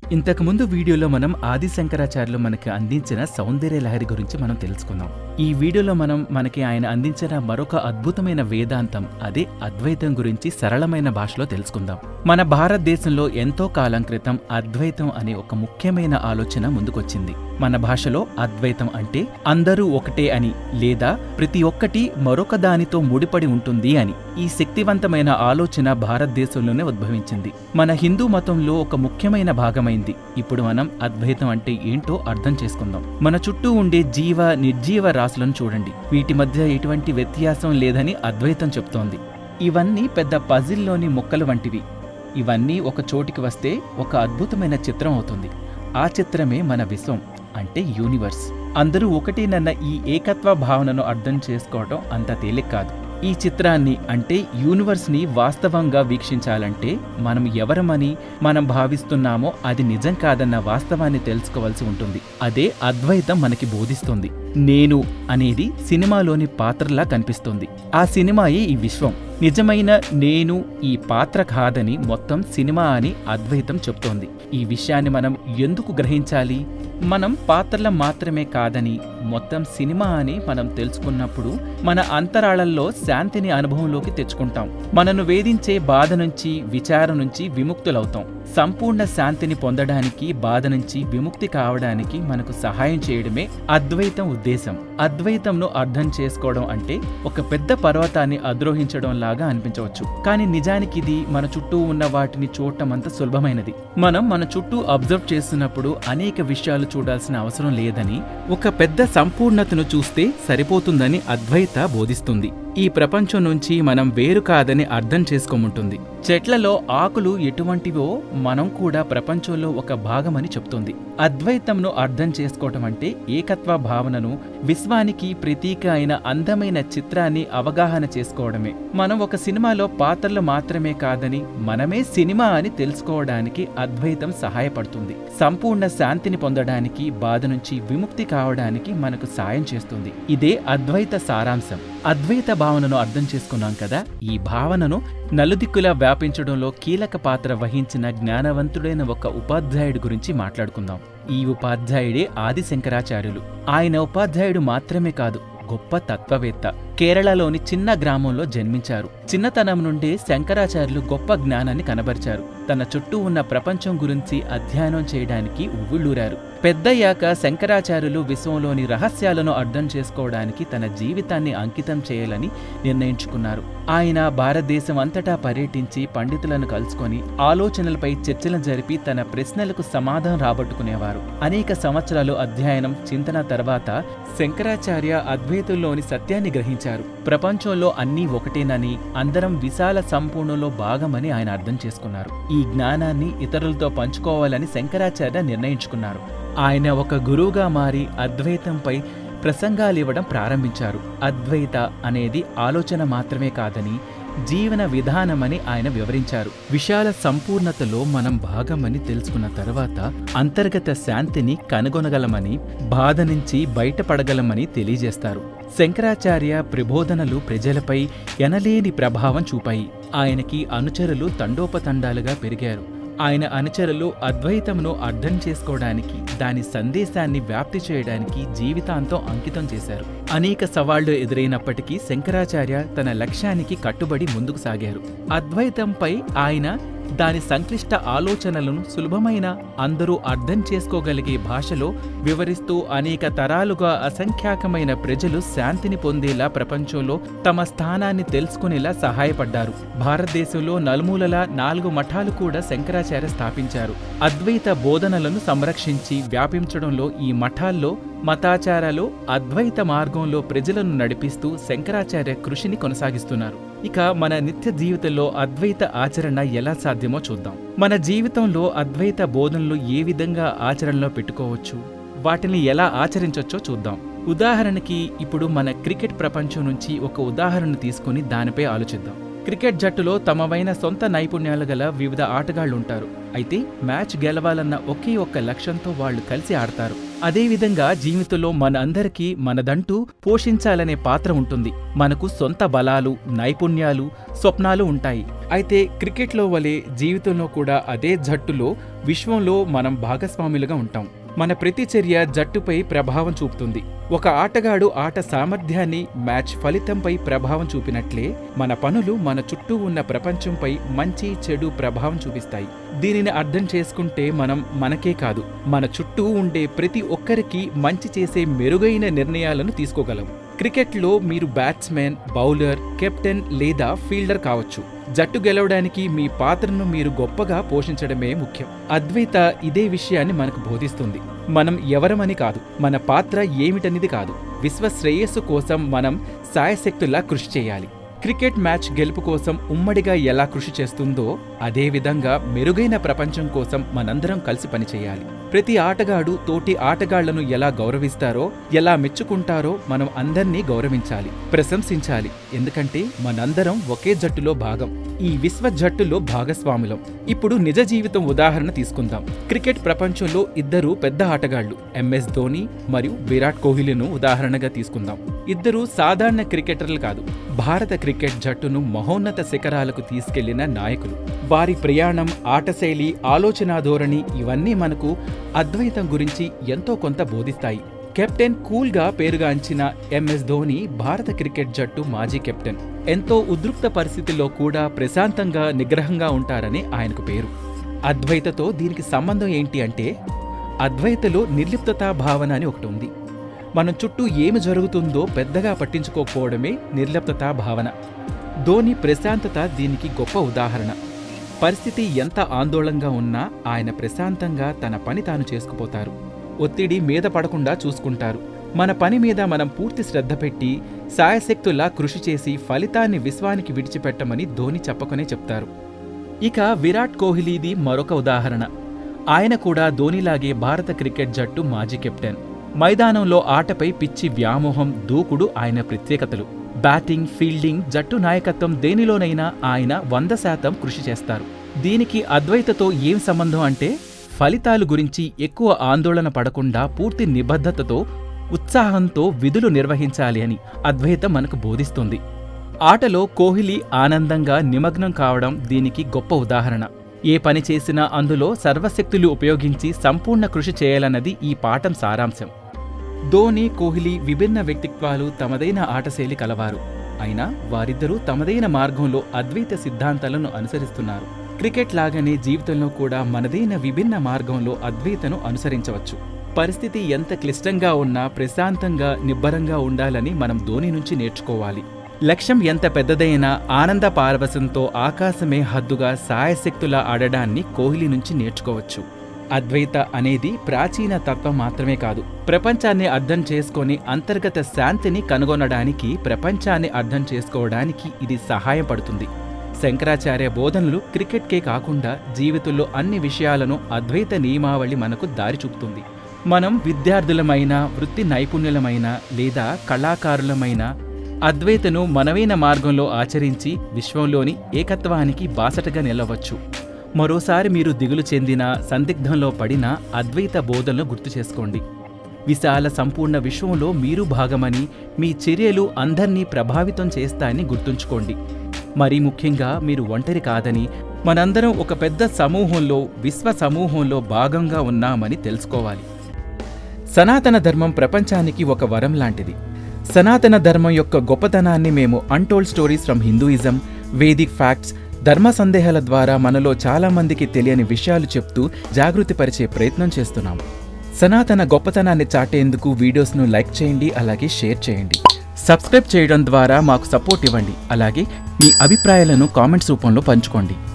ఇంతకుముందు వీడియోలో మనం ఆది శంకరాచార్యులు మనకి అందించిన సౌందర్య లహరి గురించి మనం తెలుసుకుందాం. ఈ వీడియోలో మనకి ఆయన అందించిన మరొక అద్భుతమైన వేదాంతం, అదే అద్వైతం గురించి సరళమైన భాషలో తెలుసుకుందాం. మన భారతదేశంలో ఎంతో కాలం క్రితం అద్వైతం అనే ఒక ముఖ్యమైన ఆలోచన ముందుకొచ్చింది. మన భాషలో అద్వైతం అంటే అందరూ ఒకటే అని, లేదా ప్రతి ఒక్కటి మరొక దానితో ముడిపడి ఉంటుంది అని. ఈ శక్తివంతమైన ఆలోచన భారతదేశంలోనే ఉద్భవించింది. మన హిందూ మతంలో ఒక ముఖ్యమైన భాగమైంది. ఇప్పుడు మనం అద్వైతం అంటే ఏంటో అర్థం చేసుకుందాం. మన చుట్టూ ఉండే జీవ నిర్జీవ రాశులను చూడండి. వీటి మధ్య ఎటువంటి వ్యత్యాసం లేదని అద్వైతం చెప్తోంది. ఇవన్నీ పెద్ద పజిల్లోని ముక్కలు వంటివి. ఇవన్నీ ఒక చోటికి వస్తే ఒక అద్భుతమైన చిత్రం అవుతుంది. ఆ చిత్రమే మన విశ్వం, అంటే యూనివర్స్. అందరూ ఒకటేనన్న ఈ ఏకత్వ భావనను అర్థం చేసుకోవడం అంత తేలిక కాదు. ఈ చిత్రాన్ని, అంటే యూనివర్స్ని వాస్తవంగా వీక్షించాలంటే మనం ఎవరమని మనం భావిస్తున్నామో అది నిజం కాదన్న వాస్తవాన్ని తెలుసుకోవాల్సి ఉంటుంది. అదే అద్వైతం మనకి బోధిస్తుంది. నేను అనేది సినిమాలోని పాత్రలా కనిపిస్తుంది. ఆ సినిమాయే ఈ విశ్వం. నిజమైన నేను ఈ పాత్ర కాదని మొత్తం సినిమా అని అద్వైతం చెప్తోంది. ఈ విషయాన్ని మనం ఎందుకు గ్రహించాలి? మనం పాత్రల మాత్రమే కాదని, మొత్తం సినిమా అని మనం తెలుసుకున్నప్పుడు మన అంతరాళల్లో శాంతిని అనుభవంలోకి తెచ్చుకుంటాం. మనను వేధించే బాధ నుంచి, విచారం నుంచి విముక్తులవుతాం. సంపూర్ణ శాంతిని పొందడానికి, బాధ నుంచి విముక్తి కావడానికి మనకు సహాయం చేయడమే అద్వైతం ఉద్దేశం. అద్వైతంను అర్థం చేసుకోవడం అంటే ఒక పెద్ద పర్వతాన్ని అధిరోహించడం లాగా అనిపించవచ్చు. కానీ నిజానికి ఇది మన చుట్టూ ఉన్న వాటిని చూడటం అంత సులభమైనది. మనం మన చుట్టూ అబ్జర్వ్ చేస్తున్నప్పుడు అనేక విషయాలు చూడాల్సిన అవసరం లేదని, ఒక పెద్ద సంపూర్ణతను చూస్తే సరిపోతుందని అద్వైత బోధిస్తుంది. ఈ ప్రపంచం నుంచి మనం వేరు కాదని అర్థం చేసుకోమంటుంది. చెట్లలో ఆకులు ఎటువంటివో మనం కూడా ప్రపంచంలో ఒక భాగమని చెప్తుంది. అద్వైతంను అర్థం చేసుకోవటం అంటే ఏకత్వ భావనను, విశ్వానికి ప్రతీక అయిన అందమైన చిత్రాన్ని అవగాహన చేసుకోవడమే. మనం ఒక సినిమాలో పాత్రలు మాత్రమే కాదని, మనమే సినిమా అని తెలుసుకోవడానికి అద్వైతం సహాయపడుతుంది. సంపూర్ణ శాంతిని పొందడానికి, బాధ నుంచి విముక్తి కావడానికి మనకు సాయం చేస్తుంది. ఇదే అద్వైత సారాంశం. అద్వైత భావనను అర్థం చేసుకున్నాం కదా. ఈ భావనను నలుదిక్కులా వ్యాపించడంలో కీలక పాత్ర వహించిన జ్ఞానవంతుడైన ఒక ఉపాధ్యాయుడి గురించి మాట్లాడుకుందాం. ఈ ఉపాధ్యాయుడే ఆది శంకరాచార్యులు. ఆయన ఉపాధ్యాయుడు మాత్రమే కాదు, గొప్ప తత్వవేత్త. కేరళలోని చిన్న గ్రామంలో జన్మించారు. చిన్నతనం నుండే శంకరాచార్యులు గొప్ప జ్ఞానాన్ని కనబరిచారు. తన చుట్టూ ఉన్న ప్రపంచం గురించి అధ్యయనం చేయడానికి ఉవ్విళ్ళూరారు. పెద్దయ్యాక శంకరాచార్యులు విశ్వంలోని రహస్యాలను అర్థం చేసుకోవడానికి తన జీవితాన్ని అంకితం చేయాలని నిర్ణయించుకున్నారు. ఆయన భారతదేశం అంతటా పర్యటించి పండితులను కలుసుకొని ఆలోచనలపై చర్చలు జరిపి తన ప్రశ్నలకు సమాధానం రాబట్టుకునేవారు. అనేక సంవత్సరాలు అధ్యయనం, చింతన తర్వాత శంకరాచార్య అద్వైతంలోని సత్యాన్ని గ్రహించారు. ప్రపంచంలో అన్నీ ఒకటేనని, అందరం విశాల సంపూర్ణంలో భాగమని ఆయన అర్థం చేసుకున్నారు. ఈ జ్ఞానాన్ని ఇతరులతో పంచుకోవాలని శంకరాచార్య నిర్ణయించుకున్నారు. ఆయన ఒక గురువుగా మారి అద్వైతంపై ప్రసంగాలివ్వడం ప్రారంభించారు. అద్వైత అనేది ఆలోచన మాత్రమే కాదని, జీవన విధానమని ఆయన వివరించారు. విశాల సంపూర్ణతలో మనం భాగమని తెలుసుకున్న తర్వాత అంతర్గత శాంతిని కనుగొనగలమని, బాధ నుంచి బయటపడగలమని తెలియజేస్తారు. శంకరాచార్య ప్రబోధనలు ప్రజలపై ఎనలేని ప్రభావం చూపాయి. ఆయనకి అనుచరులు తండోపతండాలుగా పెరిగారు. ఆయన అనుచరులు అద్వైతమును అర్థం చేసుకోవడానికి, దాని సందేశాన్ని వ్యాప్తి చేయడానికి జీవితాంతం అంకితం చేశారు. అనేక సవాళ్లు ఎదురైనప్పటికీ శంకరాచార్య తన లక్ష్యానికి కట్టుబడి ముందుకు సాగారు. అద్వైతంపై ఆయన దాని సంక్లిష్ట ఆలోచనలను సులభమైన, అందరూ అర్థం చేసుకోగలిగే భాషలో వివరిస్తూ అనేక తరాలుగా అసంఖ్యాకమైన ప్రజలు శాంతిని పొందేలా, ప్రపంచంలో తమ స్థానాన్ని తెలుసుకునేలా సహాయపడ్డారు. భారతదేశంలో నలుమూలలా 4 మఠాలు కూడా శంకరాచార్య స్థాపించారు. అద్వైత బోధనలను సంరక్షించి వ్యాపించడంలో ఈ మఠాల్లో మతాచారాలు అద్వైత మార్గంలో ప్రజలను నడిపిస్తూ శంకరాచార్య కృషిని కొనసాగిస్తున్నారు. ఇక మన నిత్య జీవితంలో అద్వైత ఆచరణ ఎలా సాధ్యమో చూద్దాం. మన జీవితంలో అద్వైత బోధనలు ఏ విధంగా ఆచరణలో పెట్టుకోవచ్చు, వాటిని ఎలా ఆచరించవచ్చో చూద్దాం. ఉదాహరణకి ఇప్పుడు మన క్రికెట్ ప్రపంచం నుంచి ఒక ఉదాహరణ తీసుకుని దానిపై ఆలోచిద్దాం. క్రికెట్ జట్టులో తమవైన సొంత నైపుణ్యాలు గల వివిధ ఆటగాళ్లుంటారు. అయితే మ్యాచ్ గెలవాలన్న ఒకే ఒక్క లక్ష్యంతో వాళ్లు కలిసి ఆడతారు. అదేవిధంగా జీవితంలో మనందరికీ మనదంటూ పోషించాలనే పాత్ర ఉంటుంది. మనకు సొంత బలాలు, నైపుణ్యాలు, స్వప్నాలు ఉంటాయి. అయితే క్రికెట్లో వలె జీవితంలో కూడా అదే జట్టులో విశ్వంలో మనం భాగస్వాములుగా ఉంటాం. మన ప్రతి చర్య జట్టుపై ప్రభావం చూపుతుంది. ఒక ఆటగాడు ఆట సామర్థ్యాన్ని, మ్యాచ్ ఫలితంపై ప్రభావం చూపినట్లే మన పనులు మన చుట్టూ ఉన్న ప్రపంచంపై మంచి చెడు ప్రభావం చూపిస్తాయి. దీనిని అర్థం చేసుకుంటే మనం మనకే కాదు, మన చుట్టూ ఉండే ప్రతి ఒక్కరికి మంచి చేసే మెరుగైన నిర్ణయాలను తీసుకోగలం. క్రికెట్లో మీరు బ్యాట్స్మెన్, బౌలర్, కెప్టెన్ లేదా ఫీల్డర్ కావచ్చు. జట్టు గెలవడానికి మీ పాత్రను మీరు గొప్పగా పోషించడమే ముఖ్యం. అద్వైత ఇదే విషయాన్ని మనకు బోధిస్తుంది. మనం ఎవరమని కాదు, మన పాత్ర ఏమిటనేది కాదు, విశ్వ శ్రేయస్సు కోసం మనం సాయశక్తులా కృషి చేయాలి. క్రికెట్ మ్యాచ్ గెలుపు కోసం ఉమ్మడిగా ఎలా కృషి చేస్తుందో అదేవిధంగా మెరుగైన ప్రపంచం కోసం మనందరం కలిసి పనిచేయాలి. ప్రతి ఆటగాడు తోటి ఆటగాళ్లను ఎలా గౌరవిస్తారో, ఎలా మెచ్చుకుంటారో మనం అందర్నీ గౌరవించాలి, ప్రశంసించాలి. ఎందుకంటే మనందరం ఒకే జట్టులో భాగం, ఈ విశ్వ జట్టులో భాగస్వాములం. ఇప్పుడు నిజ జీవితం ఉదాహరణ తీసుకుందాం. క్రికెట్ ప్రపంచంలో ఇద్దరు పెద్ద ఆటగాళ్లు MS ధోని మరియు విరాట్ కోహ్లీను ఉదాహరణగా తీసుకుందాం. ఇద్దరు సాధారణ క్రికెటర్లు కాదు, భారత క్రికెట్ జట్టును మహోన్నత శిఖరాలకు తీసుకెళ్లిన నాయకులు. వారి ప్రయాణం, ఆటశైలి, ఆలోచనా ధోరణి ఇవన్నీ మనకు అద్వైతం గురించి ఎంతో కొంత బోధిస్తాయి. కెప్టెన్ కూల్గా పేరుగాంచిన MS ధోని భారత క్రికెట్ జట్టు మాజీ కెప్టెన్. ఎంతో ఉద్రిక్త పరిస్థితుల్లో కూడా ప్రశాంతంగా, నిగ్రహంగా ఉంటారని ఆయనకు పేరు. అద్వైతతో దీనికి సంబంధం ఏంటి అంటే, అద్వైతలో నిర్లిప్తతా భావన అని ఒకటి ఉంది. మనం చుట్టూ ఏమి జరుగుతుందో పెద్దగా పట్టించుకోకపోవడమే నిర్లిప్తతా భావన. ధోని ప్రశాంతత దీనికి గొప్ప ఉదాహరణ. పరిస్థితి ఎంత ఆందోళనగా ఉన్నా ఆయన ప్రశాంతంగా తన పని తాను చేసుకుపోతారు. ఒత్తిడి మీద పడకుండా చూసుకుంటారు. మన పని మీద మనం పూర్తి శ్రద్ధ పెట్టి సాయశక్తులా కృషి చేసి ఫలితాన్ని విశ్వానికి విడిచిపెట్టమని ధోని చెప్పకనే చెప్తారు. ఇక విరాట్ కోహ్లీది మరొక ఉదాహరణ. ఆయన కూడా ధోనిలాగే భారత క్రికెట్ జట్టు మాజీ కెప్టెన్. మైదానంలో ఆటపై పిచ్చి వ్యామోహం, దూకుడు ఆయన ప్రత్యేకతలు. బ్యాటింగ్, ఫీల్డింగ్, జట్టు నాయకత్వం దేనిలోనైనా ఆయన 100% కృషి చేస్తారు. దీనికి అద్వైతతో ఏం సంబంధం అంటే, ఫలితాలు గురించి ఎక్కువ ఆందోళన పడకుండా పూర్తి నిబద్ధతతో, ఉత్సాహంతో విధులు నిర్వహించాలి అని అద్వైతం మనకు బోధిస్తుంది. ఆటలో కోహ్లీ ఆనందంగా నిమగ్నం కావడం దీనికి గొప్ప ఉదాహరణ. ఏ పని చేసినా అందులో సర్వశక్తులు ఉపయోగించి సంపూర్ణ కృషి చేయాలన్నది ఈ పాఠం సారాంశం. ధోని, కోహ్లీ విభిన్న వ్యక్తిత్వాలు, తమదైన ఆటశైలి కలవారు. అయినా వారిద్దరూ తమదైన మార్గంలో అద్వైత సిద్ధాంతాలను అనుసరిస్తున్నారు. క్రికెట్ లాగానే జీవితంలో కూడా మనదైన విభిన్న మార్గంలో అద్వైతను అనుసరించవచ్చు. పరిస్థితి ఎంత క్లిష్టంగా ఉన్నా ప్రశాంతంగా, నిబ్బరంగా ఉండాలని మనం ధోని నుంచి నేర్చుకోవాలి. లక్ష్యం ఎంత పెద్దదైనా ఆనంద పారవశంతో ఆకాశమే హద్దుగా సాయశక్తులా ఆడడాన్ని కోహ్లీ నుంచి నేర్చుకోవచ్చు. అద్వైత అనేది ప్రాచీన తత్వం మాత్రమే కాదు, ప్రపంచాన్ని అర్థం చేసుకొని అంతర్గత శాంతిని కనుగొనడానికి, ప్రపంచాన్ని అర్థం చేసుకోవడానికి ఇది సహాయపడుతుంది. శంకరాచార్య బోధనలు క్రికెట్కే కాకుండా జీవితంలో అన్ని విషయాలను అద్వైత నియమావళి మనకు దారి చూపుతుంది. మనం విద్యార్థులమైన, వృత్తి నైపుణ్యులమైన లేదా కళాకారులమైన అద్వైతను మనవైన మార్గంలో ఆచరించి విశ్వంలోని ఏకత్వానికి బాసటగా నిలవచ్చు. మరోసారి మీరు దిగులు చెందినా, సందిగ్ధంలో పడినా అద్వైత బోధనలు గుర్తు చేసుకోండి. విశాల సంపూర్ణ విశ్వంలో మీరు భాగమని, మీ చర్యలు అందర్నీ ప్రభావితం చేస్తాయని గుర్తుంచుకోండి. మరీ ముఖ్యంగా మీరు ఒంటరి కాదని, మనందరం ఒక పెద్ద సమూహంలో, విశ్వ సమూహంలో భాగంగా ఉన్నామని తెలుసుకోవాలి. సనాతన ధర్మం ప్రపంచానికి ఒక వరం లాంటిది. సనాతన ధర్మం యొక్క గొప్పతనాన్ని మేము untold stories from Hinduism, Vedic facts, ధర్మ సందేహాల ద్వారా మనలో చాలామందికి తెలియని విషయాలు చెప్తూ జాగృతిపరిచే ప్రయత్నం చేస్తున్నాము. సనాతన గొప్పతనాన్ని చాటేందుకు వీడియోస్ను లైక్ చేయండి, అలాగే షేర్ చేయండి. సబ్స్క్రైబ్ చేయడం ద్వారా మాకు సపోర్ట్ ఇవ్వండి. అలాగే మీ అభిప్రాయాలను కామెంట్స్ రూపంలో పంచుకోండి.